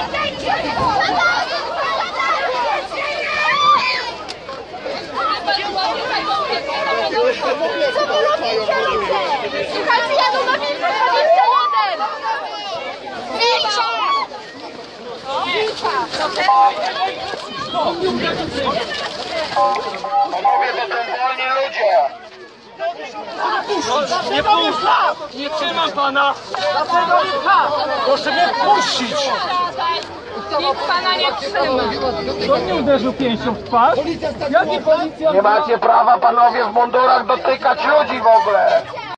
Co wy robicie ludzie? Słuchajcie, Janunowicz, 21! Milcza! Milcza! Panowie, to są wolni ludzie. Nie puszczam! Nie trzymam pana! Dlaczego nie pcha? Proszę mnie puścić! Nikt pana nie trzyma. Kto mnie uderzył pięścią w twarz? Jaki policja? Nie macie prawa, panowie, w mundurach dotykać ludzi w ogóle.